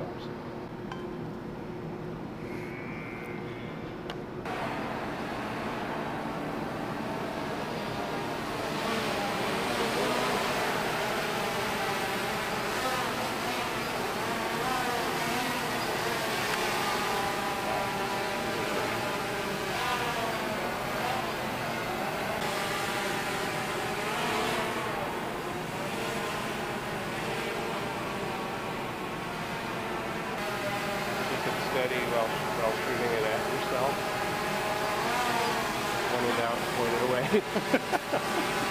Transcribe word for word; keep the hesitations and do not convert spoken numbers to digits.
stops. Steady while, while shooting it at yourself. Point it out, point it away.